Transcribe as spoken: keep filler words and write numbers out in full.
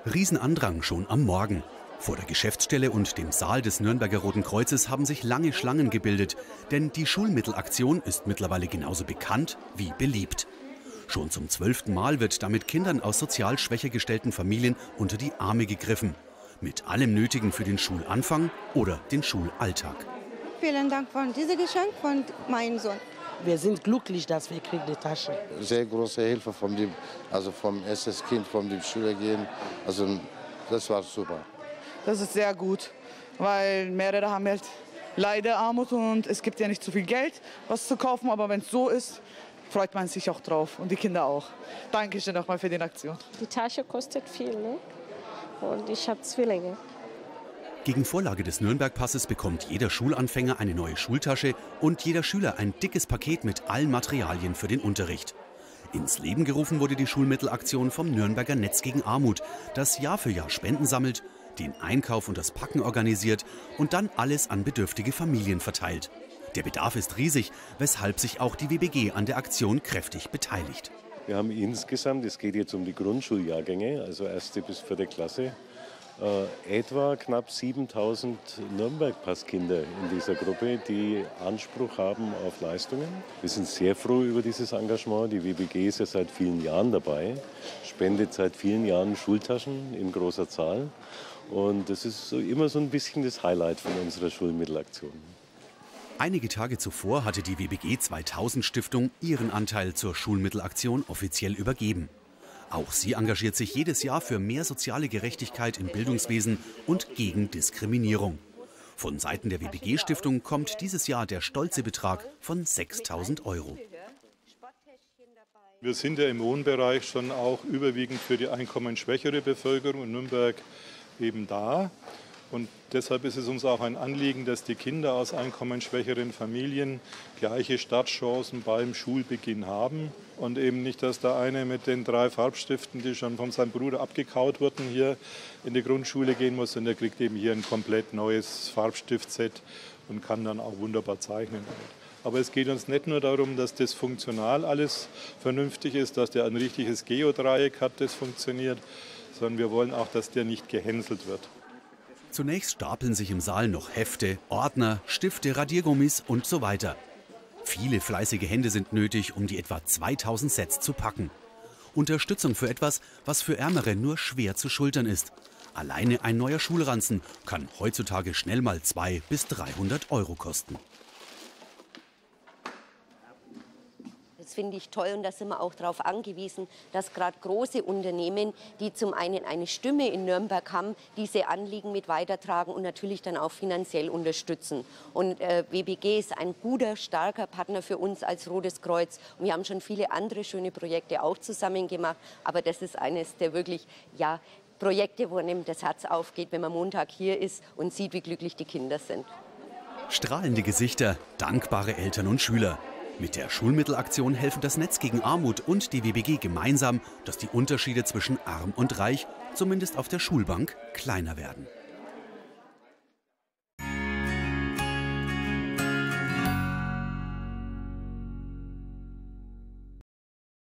Riesenandrang schon am Morgen. Vor der Geschäftsstelle und dem Saal des Nürnberger Roten Kreuzes haben sich lange Schlangen gebildet. Denn die Schulmittelaktion ist mittlerweile genauso bekannt wie beliebt. Schon zum zwölften Mal wird damit Kindern aus sozial schwächer gestellten Familien unter die Arme gegriffen. Mit allem Nötigen für den Schulanfang oder den Schulalltag. Vielen Dank für dieses Geschenk von meinem Sohn. Wir sind glücklich, dass wir kriegen die Tasche. Sehr große Hilfe von dem, also vom ersten Kind, von dem Schüler gehen. Also das war super. Das ist sehr gut, weil mehrere haben halt leider Armut und es gibt ja nicht so viel Geld, was zu kaufen. Aber wenn es so ist, freut man sich auch drauf und die Kinder auch. Dankeschön nochmal für die Aktion. Die Tasche kostet viel, ne? Und ich habe Zwillinge. Gegen Vorlage des Nürnberg-Passes bekommt jeder Schulanfänger eine neue Schultasche und jeder Schüler ein dickes Paket mit allen Materialien für den Unterricht. Ins Leben gerufen wurde die Schulmittelaktion vom Nürnberger Netz gegen Armut, das Jahr für Jahr Spenden sammelt, den Einkauf und das Packen organisiert und dann alles an bedürftige Familien verteilt. Der Bedarf ist riesig, weshalb sich auch die W B G an der Aktion kräftig beteiligt. Wir haben insgesamt, es geht jetzt um die Grundschuljahrgänge, also erste bis vierte Klasse, Äh, etwa knapp siebentausend Nürnberg-Passkinder in dieser Gruppe, die Anspruch haben auf Leistungen. Wir sind sehr froh über dieses Engagement. Die W B G ist ja seit vielen Jahren dabei, spendet seit vielen Jahren Schultaschen in großer Zahl. Und das ist so immer so ein bisschen das Highlight von unserer Schulmittelaktion. Einige Tage zuvor hatte die W B G zweitausend Stiftung ihren Anteil zur Schulmittelaktion offiziell übergeben. Auch sie engagiert sich jedes Jahr für mehr soziale Gerechtigkeit im Bildungswesen und gegen Diskriminierung. Von Seiten der W B G-Stiftung kommt dieses Jahr der stolze Betrag von sechstausend Euro. Wir sind ja im Wohnbereich schon auch überwiegend für die einkommensschwächere Bevölkerung in Nürnberg eben da. Und deshalb ist es uns auch ein Anliegen, dass die Kinder aus einkommensschwächeren Familien gleiche Startchancen beim Schulbeginn haben. Und eben nicht, dass der eine mit den drei Farbstiften, die schon von seinem Bruder abgekaut wurden, hier in die Grundschule gehen muss. Und er kriegt eben hier ein komplett neues Farbstiftset und kann dann auch wunderbar zeichnen. Aber es geht uns nicht nur darum, dass das funktional alles vernünftig ist, dass der ein richtiges Geodreieck hat, das funktioniert, sondern wir wollen auch, dass der nicht gehänselt wird. Zunächst stapeln sich im Saal noch Hefte, Ordner, Stifte, Radiergummis und so weiter. Viele fleißige Hände sind nötig, um die etwa zweitausend Sets zu packen. Unterstützung für etwas, was für Ärmere nur schwer zu schultern ist. Alleine ein neuer Schulranzen kann heutzutage schnell mal zweihundert bis dreihundert Euro kosten. Das finde ich toll und da sind wir auch darauf angewiesen, dass gerade große Unternehmen, die zum einen eine Stimme in Nürnberg haben, diese Anliegen mit weitertragen und natürlich dann auch finanziell unterstützen. Und äh, W B G ist ein guter, starker Partner für uns als Rotes Kreuz. Und wir haben schon viele andere schöne Projekte auch zusammen gemacht, aber das ist eines der wirklich, ja, Projekte, wo einem das Herz aufgeht, wenn man Montag hier ist und sieht, wie glücklich die Kinder sind. Strahlende Gesichter, dankbare Eltern und Schüler. Mit der Schulmittelaktion helfen das Netz gegen Armut und die W B G gemeinsam, dass die Unterschiede zwischen Arm und Reich zumindest auf der Schulbank kleiner werden.